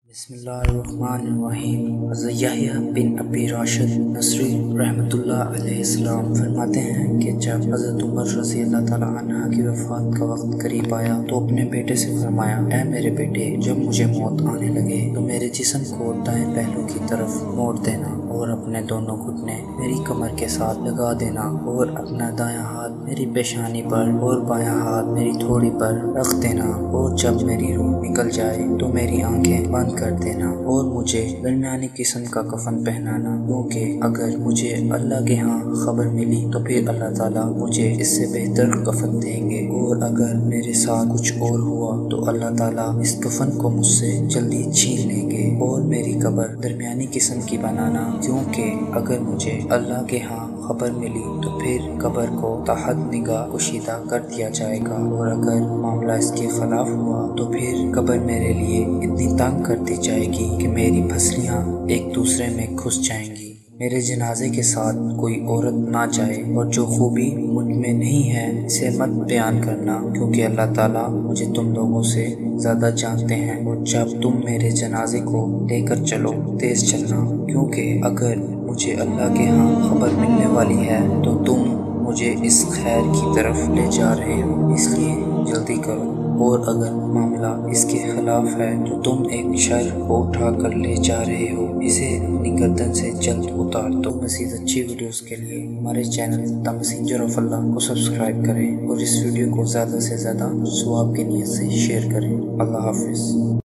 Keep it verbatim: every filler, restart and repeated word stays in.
بسم اللہ الرحمن الرحیم۔ حضرت یحییٰ بن ابی راشد نصری رحمۃ اللہ علیہ السلام فرماتے ہیں کہ جب حضرت عمر رضی اللہ تعالیٰ عنہ کی وفات کا وقت قریب آیا تو اپنے بیٹے سے فرمایا، اے میرے بیٹے، جب مجھے موت آنے لگے تو میرے جسم کو دائیں پہلو کی طرف موڑ دینا اور اپنے دونوں گھٹنے میری کمر کے ساتھ لگا دینا اور اپنا دایاں ہاتھ میری پیشانی پر اور بایاں ہاتھ میری تھوڑی پر رکھ دینا، اور جب میری روح نکل جائے تو میری آنکھیں بند کر دینا اور مجھے درمیانی قسم کا کفن پہنانا، کیونکہ اگر مجھے اللہ کے ہاں خبر ملی تو پھر اللہ تعالیٰ مجھے اس سے بہتر کفن دیں گے، اور اگر میرے ساتھ کچھ اور ہوا تو اللہ تعالیٰ اس کفن کو مجھ سے جلدی چھین لیں گے، اور میری قبر درمیانی قسم کی بنانا، کیونکہ اگر مجھے اللہ کے ہاں خبر ملی تو پھر قبر کو تحت نگاہ کشیدہ کر دیا جائے گا، اور اگر معاملہ اس کے خلاف ہوا تو پھر قبر میرے لیے اتنی تنگ کر دی جائے گی کہ میری پھسلیاں ایک دوسرے میں گھس جائیں گی۔ میرے جنازے کے ساتھ کوئی عورت نہ جائے، اور جو خوبی مجھ میں نہیں ہے اسے مت بیان کرنا، کیونکہ اللہ تعالیٰ مجھے تم لوگوں سے زیادہ جانتے ہیں، اور جب تم میرے جنازے کو لے کر چلو تیز چلنا، کیونکہ اگر مجھے اللہ کے ہاں خبر ملنے والی ہے تو تم مجھے اس خیر کی طرف لے جا رہے ہو، اس لیے جلدی کرو، اور اگر معاملہ اس کے خلاف ہے تو تم ایک شر کو اٹھا کر لے جا رہے ہو، اسے اپنی گردن سے جلد اتار دو۔ مزید اچھی ویڈیوز کے لیے ہمارے channel the messenger of Allah کو سبسکرائب کریں، اور اس ویڈیو کو زیادہ سے زیادہ ثواب کی نیت سے شیئر کریں۔ اللہ حافظ۔